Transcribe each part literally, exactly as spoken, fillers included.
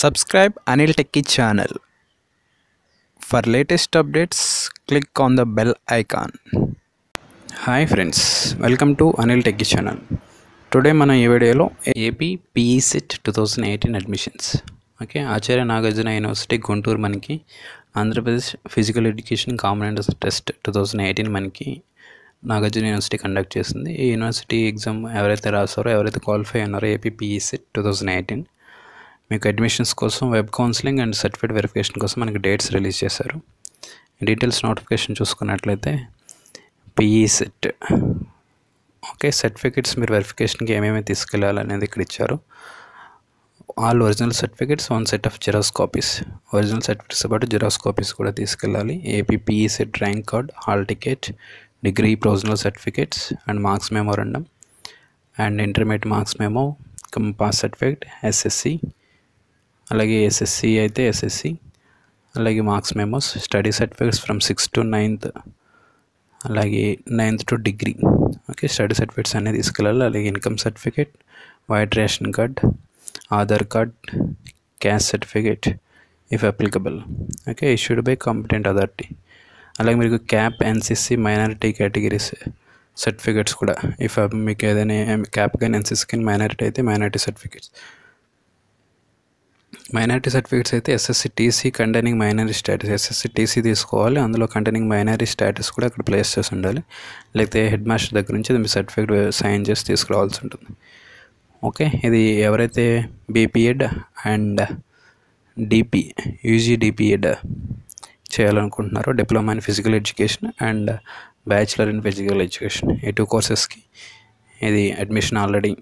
Subscribe Anil Techy channel. For latest updates, click on the bell icon. Hi friends, welcome to Anil Techy channel. Today మన ఈ వీడియోలో AP PECET twenty eighteen admissions. Okay, Acharya Nagarjuna university Guntur మనకి Andhra Pradesh physical education component test twenty eighteen మనకి Nagarjuna university conduct చేసింది. ఈ university exam ఎవరైతే రాసారో ఎవరైతే qualify అన్నారో ఏపీ పీఈసెట్ twenty eighteen మీకు అడ్మిషన్స్ కోసం web counselling and certificate verification కోసం మనకి డేట్స్ రిలీజ్ చేశారు. డీటెయిల్స్ నోటిఫికేషన్ చూసుకున్నట్లయితే పీఈసెట్ ఓకే సర్టిఫికేట్స్ మీరు వెరిఫికేషన్కి ఏమేమి తీసుకెళ్ళాలనేది ఇక్కడ ఇచ్చారు. All original certificates one set of xerox copies, original certificates పాటు జిరాక్స్ కాపీస్ కూడా తీసుకెళ్ళాలి. AP PECET rank card, hall ticket, degree provisional certificates and marks memorandum and intermediate marks memo, pass certificate, SSC, అలాగే SSC అయితే SSC, అలాగే marks memos, study certificates from sixth to ninth, అలాగే ninth to degree. Okay, study certificates అనేది తీసుకెళ్ళాలి. అలాగే income certificate, white ration card, Aadhaar card, caste certificate if applicable. Okay, issued by competent authority. అలాగే మీకు CAP, NCC, minority categories certificates కూడా if మీకు ఏదైనా CAP కానీ ఎన్సిసి కానీ మైనారిటీ అయితే మైనారిటీ సర్టిఫికేట్స్. మైనారిటీ సర్టిఫికేట్స్ అయితే SSC TC containing minority status, SSC TC తీసుకోవాలి, అందులో కంటైనింగ్ మైనారిటీ స్టేటస్ కూడా అక్కడ ప్లేస్ చేసి ఉండాలి. లేకపోతే హెడ్ మాస్టర్ దగ్గర నుంచి మీ సర్టిఫికేట్ సైన్ చేసి తీసుకురావాల్సి ఉంటుంది. ఓకే, ఇది ఎవరైతే BPEd and DP UG DPEd చేయాలనుకుంటున్నారో, diploma in physical education and bachelor in physical education, ఈ టూ కోర్సెస్కి ఇది అడ్మిషన్ ఆల్రెడీ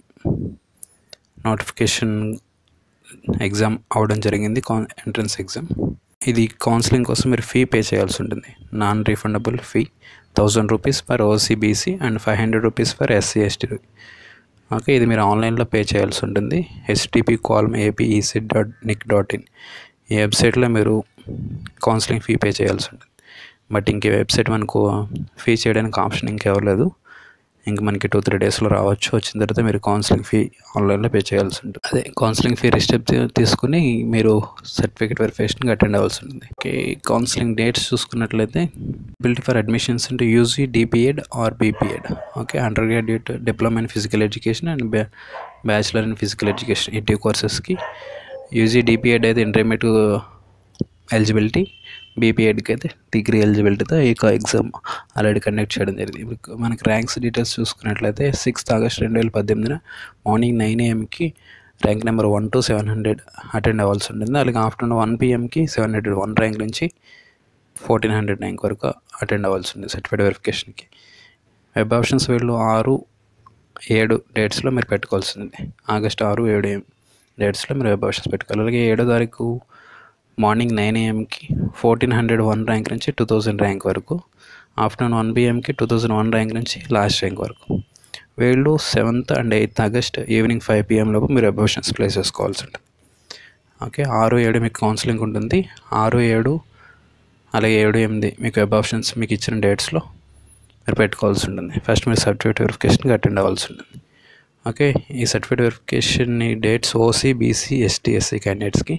నోటిఫికేషన్ ఎగ్జామ్ అవ్వడం జరిగింది, కాన్ ఎంట్రన్స్ ఎగ్జామ్. ఇది కౌన్సిలింగ్ కోసం మీరు ఫీ పే చేయాల్సి ఉంటుంది. Non refundable fee thousand rupees for OC BC and five hundred rupees for SC ST. Okay, ఇది మీరు ఆన్లైన్లో పే చేయాల్సి ఉంటుంది. హెచ్టిపి కాల్మ్ APECET dot NIC dot in ఈ వెబ్సైట్లో మీరు కౌన్సిలింగ్ ఫీ పే చేయాల్సి ఉంటుంది. బట్ ఇంక వెబ్సైట్ మనకు ఫీ చేయడానికి ఆప్షన్ ఇంకెవ్వలేదు. ఇంక మనకి టూ త్రీ డేస్లో రావచ్చు. వచ్చిన తర్వాత మీరు కౌన్సిలింగ్ ఫీ ఆన్లైన్లో పే చేయాల్సి ఉంటుంది. అదే కౌన్సిలింగ్ ఫీ రిసిప్ట్ తీసుకుని మీరు సర్టిఫికేట్ వెరిఫికేషన్కి అటెండ్ అవ్వాల్సి ఉంటుంది. ఓకే, కౌన్సిలింగ్ డేట్స్ చూసుకున్నట్లయితే eligibility for admissions into UG DPEd or BPEd. Okay, under graduate diploma in physical education and bachelor in physical education, ఈ టూ కోర్సెస్కి. యూజీ డిపిఎడ్ అయితే intermediate eligibility, బీపీఎడ్కి అయితే డిగ్రీ ఎలిజిబిలిటీతో ఈ exam already conduct చేయడం జరిగింది. ఇప్పుడు మనకి ర్యాంక్స్ డీటెయిల్స్ చూసుకున్నట్లయితే సిక్స్త్ ఆగస్ట్ రెండు వేల పద్దెనిమిదిన మార్నింగ్ నైన్ ఏఎంకి rank number one to seven hundred attend అవ్వాల్సి ఉంటుంది. అలాగే ఆఫ్టర్నూన్ వన్ పిఎంకి సెవెన్ హండ్రెడ్ వన్ ర్యాంక్ నుంచి ఫోర్టీన్ హండ్రెడ్ ర్యాంక్ వరకు అటెండ్ అవ్వాల్సి ఉంది సర్టిఫికేట్ వెరిఫికేషన్కి. వెబ్ ఆప్షన్స్ వీళ్ళు ఆరు ఏడు డేట్స్లో మీరు పెట్టుకోవాల్సి ఉంది. ఆగస్ట్ ఆరు ఏడు డేట్స్లో మీరు వెబ్ ఆప్షన్స్ పెట్టుకోవాలి. అలాగే ఏడో తారీఖు మార్నింగ్ నైన్ ఏఎంకి ఫోర్టీన్ హండ్రెడ్ వన్ ర్యాంక్ నుంచి టూ థౌజండ్ ర్యాంక్ వరకు, ఆఫ్టర్నూన్ వన్ పిఎంకి టూ థౌజండ్ వన్ ర్యాంక్ నుంచి లాస్ట్ ర్యాంక్ వరకు. వీళ్ళు seventh and eighth August evening five PM లోపు మీరు వెబ్ ఆప్షన్స్ ప్లేస్ చేసుకోవాల్సి ఉంటుంది. ఓకే, ఆరు ఏడు మీకు కౌన్సిలింగ్ ఉంటుంది. ఆరు ఏడు అలాగే ఏడు ఎనిమిది మీకు వెబ్ ఆప్షన్స్ మీకు ఇచ్చిన డేట్స్లో మీరు పెట్టుకోవాల్సి ఉంటుంది. ఫస్ట్ మీరు సర్టిఫికేట్ వెరిఫికేషన్కి అటెండ్ అవ్వాల్సి ఉంటుంది. ఓకే, ఈ certificate verification dates OC, BC, ST, SC క్యాండిడేట్స్కి.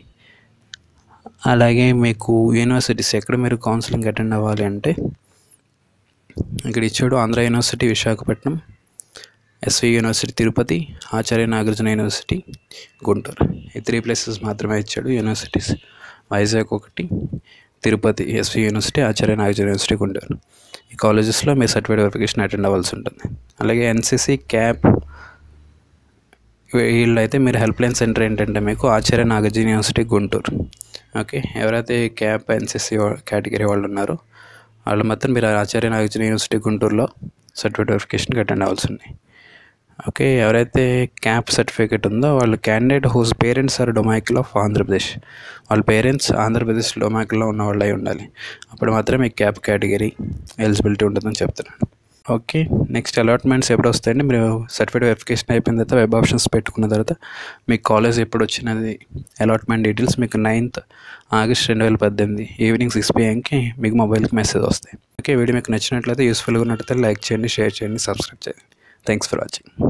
అలాగే మీకు యూనివర్సిటీస్ ఎక్కడ మీరు కౌన్సిలింగ్ అటెండ్ అవ్వాలి అంటే ఇక్కడ ఇచ్చాడు. Andhra university Visakhapatnam, SV university Tirupati, Acharya Nagarjuna university Guntur, ఈ త్రీ ప్లేసెస్ మాత్రమే ఇచ్చాడు యూనివర్సిటీస్. వైజాగ్ ఒకటి, Tirupati SV university, Acharya Nagarjuna university Guntur, ఈ కాలేజెస్లో మీ సర్టిఫికేట్ వెరిఫికేషన్ అటెండ్ అవ్వాల్సి ఉంటుంది. అలాగే ఎన్సిసి, క్యాప్ వీళ్ళు అయితే మీరు హెల్ప్ లైన్ సెంటర్ ఏంటంటే మీకు ఆచార్య నాగార్జున యూనివర్సిటీ గుంటూరు. ఓకే, ఎవరైతే క్యాప్ ఎన్సిసి కేటగిరీ వాళ్ళు ఉన్నారో వాళ్ళు మాత్రం మీరు ఆచార్య నాగార్జున యూనివర్సిటీ గుంటూరులో సర్టిఫికేట్ వెరిఫికేషన్కి అటెండ్ అవ్వాల్సి ఉంది. ఓకే, ఎవరైతే క్యాప్ సర్టిఫికేట్ ఉందో వాళ్ళు candidate whose parents are domiciled of Andhra Pradesh, వాళ్ళ పేరెంట్స్ ఆంధ్రప్రదేశ్ డొమైకల్లో ఉన్న వాళ్ళు అయి ఉండాలి. అప్పుడు మాత్రమే మీకు క్యాప్ కేటగిరీ ఎలిజిబిలిటీ ఉంటుందని చెప్తున్నాను. ఓకే, నెక్స్ట్ అలాట్మెంట్స్ ఎప్పుడు వస్తాయండి? మీరు సర్టిఫికేట్ వెరిఫికేషన్ అయిపోయిన తర్వాత వెబ్ ఆప్షన్స్ పెట్టుకున్న తర్వాత మీకు కాలేజ్ ఎప్పుడు వచ్చినది అలాట్మెంట్ డీటెయిల్స్ మీకు నైన్త్ ఆగస్ట్ రెండు వేల పద్దెనిమిది ఈవినింగ్ సిక్స్ పిఎంకి మీకు మొబైల్కి మెసేజ్ వస్తాయి. ఓకే, వీడియో మీకు నచ్చినట్లయితే యూస్ఫుల్గా ఉన్నట్లయితే లైక్ చేయండి, షేర్ చేయండి, సబ్స్క్రైబ్ చేయండి. Thanks for watching.